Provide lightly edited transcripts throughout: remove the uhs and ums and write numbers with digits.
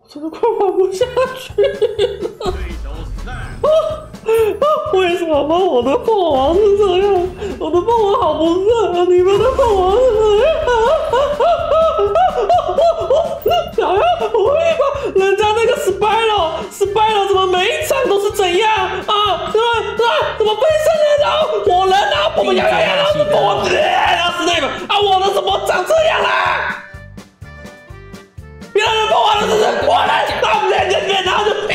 真的快玩不下去了。为什么我的凤凰是这样？我的凤凰好不顺啊！你们的凤凰是这样？想要我一把人家那个 Spyro 怎么每一场都是怎样啊？怎么被圣人刀？我人啊，我们要我死那个啊！我的怎么长这样啦？别人凤凰的是我人，到然后就。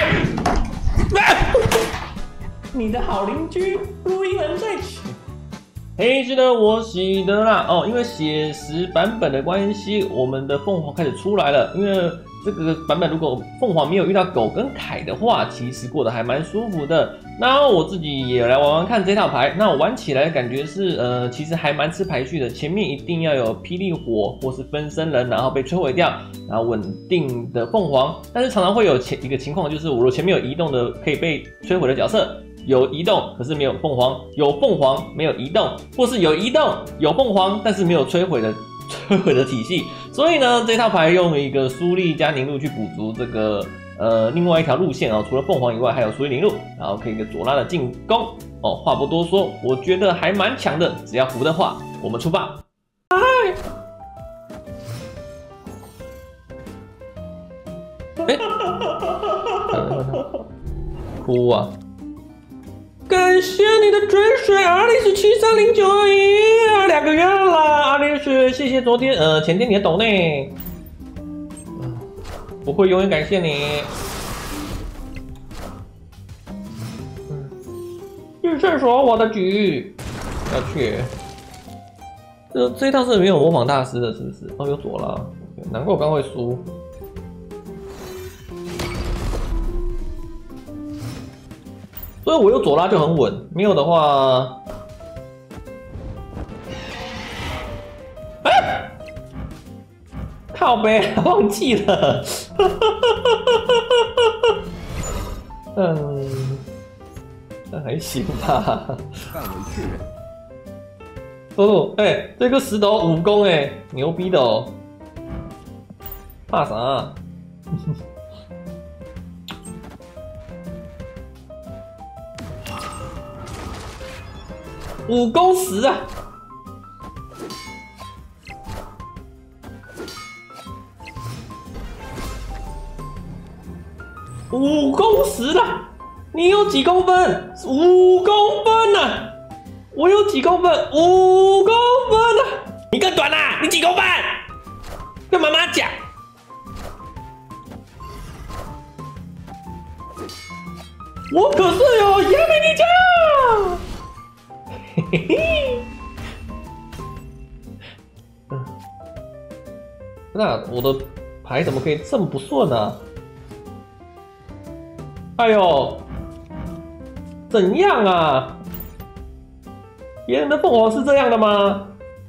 你的好邻居录音人在此。嘿，是的，我喜德啦。哦，因为写实版本的关系，我们的凤凰开始出来了。因为这个版本如果凤凰没有遇到狗跟凯的话，其实过得还蛮舒服的。然后我自己也来玩玩看这套牌，那我玩起来感觉是其实还蛮吃排序的。前面一定要有霹雳火或是分身人，然后被摧毁掉，然后稳定的凤凰。但是常常会有一个情况，就是我如果前面有移动的可以被摧毁的角色。有移动，可是没有凤凰；有凤凰，没有移动，或是有移动，有凤凰，但是没有摧毁的体系。所以呢，这套牌用一个苏力加凝露去补足这个另外一条路线啊，除了凤凰以外，还有苏力凝露，然后可以一个左拉的进攻哦。话不多说，我觉得还蛮强的，只要服的话，我们出发。哭啊！感谢你的追随，阿丽是7309啊，2个月了，阿丽是谢谢昨天前天你的抖内，我会永远感谢你。去厕所，我的局要去。这一套是没有模仿大师的，是不是？哦，有左拉，难怪我刚会输。所以我有左拉就很稳，没有的话，靠北，忘记了。那还行吧。范围确认。哦，这个石头武功牛逼的哦。怕啥？武功10啊！5公10了，你有几公分？5公分啊！我有几公分？5公分啊！你更短啦！你几公分？跟妈妈讲。我可是有亚美尼加。嘿嘿，那我的牌怎么可以这么不顺呢？哎呦，怎样啊？别人的凤凰是这样的吗？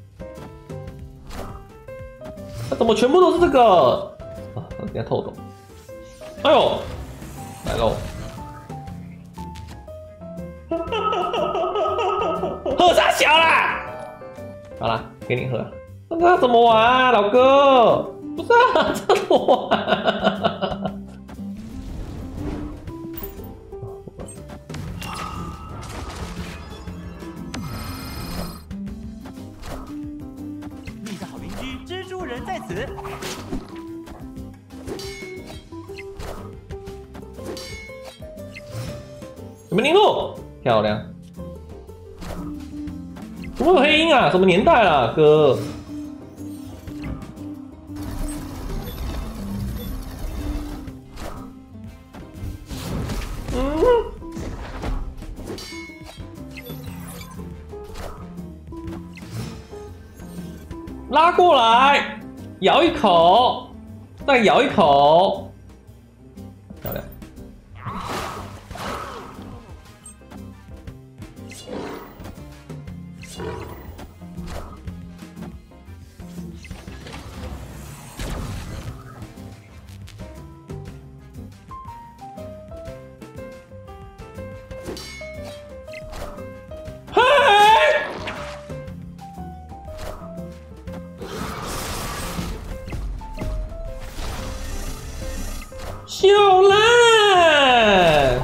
那怎么全部都是这个？啊，等下透懂。哎呦，来喽！喝啥小啦？好啦，给你喝。那怎么玩啊，老哥？不是啊，这怎么玩啊？ 你的好邻居蜘蛛人在此。 什么凝露？漂亮。怎么有黑鹰啊？什么年代啦，哥？拉过来，咬一口，再咬一口，漂亮。 小兰，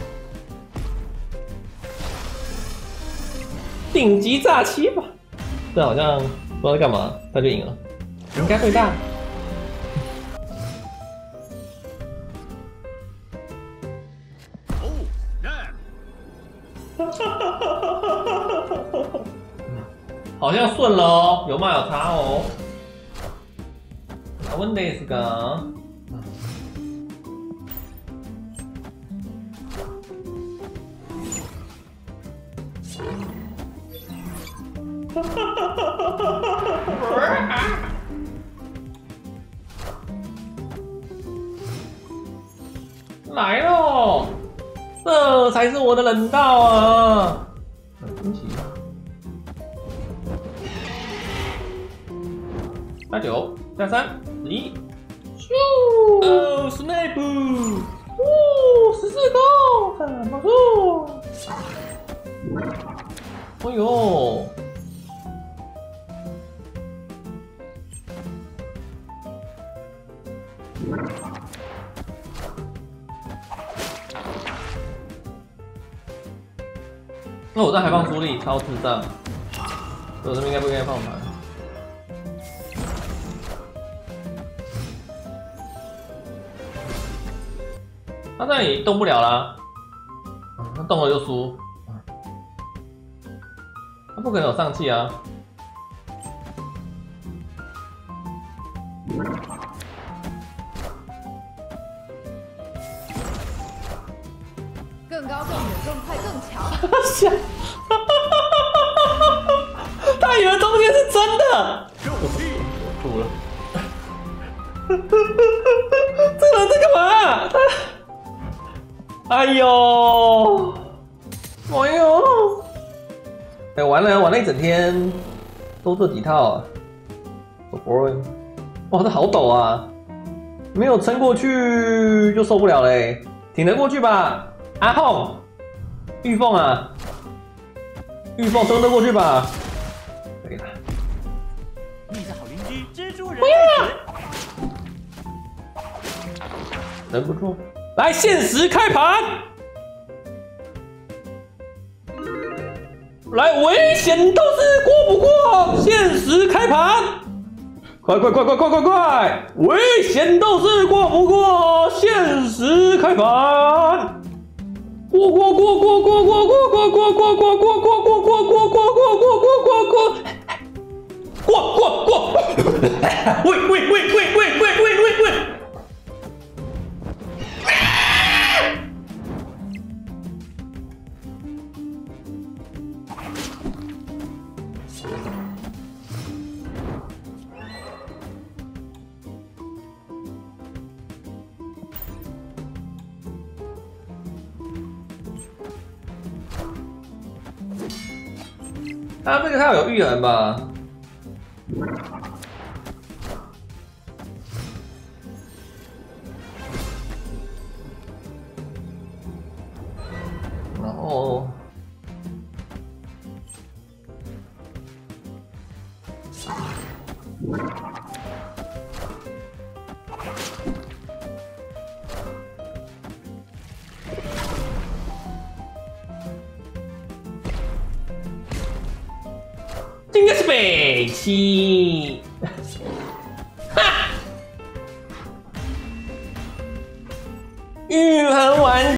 顶级炸欺吧，这好像不知道在干嘛，他就赢了，应该会大。好像顺了哦，有骂有差哦。那问题是个。来喽！这才是我的人道啊！惊喜！89加3 11，咻！哦 ，Snape！ 哦，14个，很不错。哎呦！那我这还放出力，超智障！我这边应该不应该放盘？他这里动不了啦，他动了就输，他不可能有上气啊！ 更高、更远、更快、更强。 他以为中间是真的，吐了。这人在干嘛？哎呦，哎呦，哎，完了，玩了一整天，都这几套啊，好 boring。哇，这好陡啊，没有撑过去就受不了嘞，挺得过去吧？阿凤，玉凤啊，玉凤撑得过去吧？可以了。 你的好邻居蜘蛛人不要忍不住，来限时开盘，来危险斗士过不过？限时开盘，快！危险斗士过不过？限时开盘。过！喂！他这个他有预言吧？然后应该是北七，哈！御寒玩